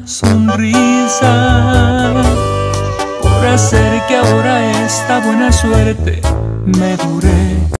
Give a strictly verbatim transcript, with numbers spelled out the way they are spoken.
sonrisa por hacer que ahora esta buena suerte me dure.